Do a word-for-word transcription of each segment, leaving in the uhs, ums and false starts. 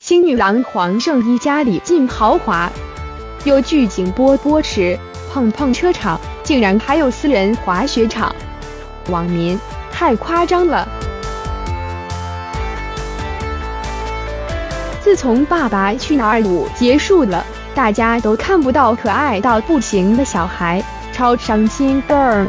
新女郎黄圣依家里进豪华，有巨景波波池、碰碰车场，竟然还有私人滑雪场。网民太夸张了！自从《爸爸去哪儿五》结束了，大家都看不到可爱到不行的小孩，超伤心 girl。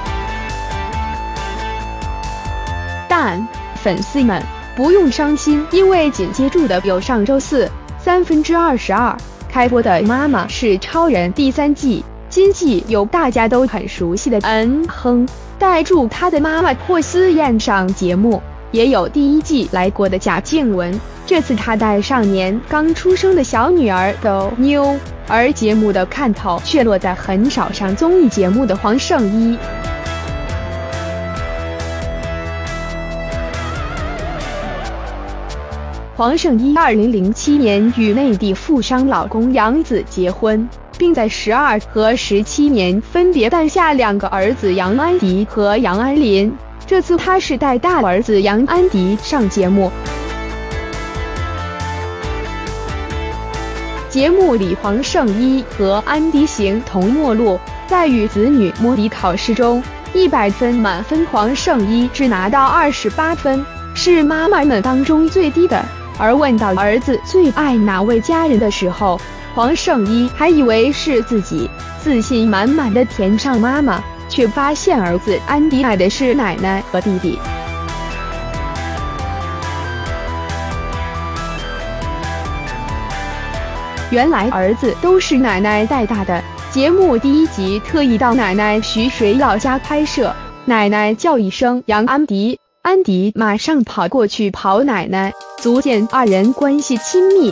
但粉丝们不用伤心，因为紧接住的有上周四三分之二十二开播的《妈妈是超人》第三季。今季有大家都很熟悉的恩亨带住他的妈妈霍思燕上节目，也有第一季来过的贾静雯，这次她带上年刚出生的小女儿斗妞，而节目的看头却落在很少上综艺节目的黄圣依。黄圣依二零零七年与内地富商老公杨子结婚，并在十二和十七年分别诞下两个儿子杨安迪和杨安林。这次他是带大儿子杨安迪上节目。节目里黄圣依和安迪形同陌路，在与子女模拟考试中，一百分满分黄圣依只拿到二十八分，是妈妈们当中最低的。而问到儿子最爱哪位家人的时候，黄圣依还以为是自己，自信满满的填上妈妈，却发现儿子安迪爱的是奶奶和弟弟。原来儿子都是奶奶带大的。节目第一集特意到奶奶徐水老家拍摄，奶奶叫一声杨安迪，安迪马上跑过去跑奶奶，足见二人关系亲密。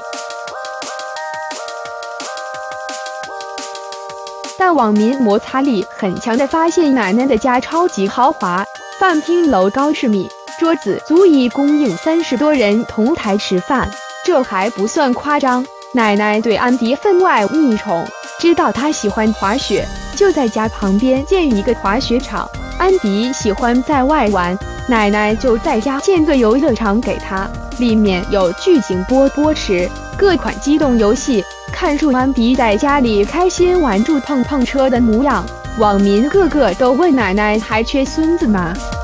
但网民摩擦力很强的发现，奶奶的家超级豪华，饭厅楼高十米，桌子足以供应三十多人同台吃饭。这还不算夸张，奶奶对安迪分外溺宠，知道他喜欢滑雪，就在家旁边建一个滑雪场。安迪喜欢在外玩，奶奶就在家建个游乐场给他，里面有巨景波波池、各款机动游戏。看住安迪在家里开心玩住碰碰车的模样，网民个个都问奶奶还缺孙子吗？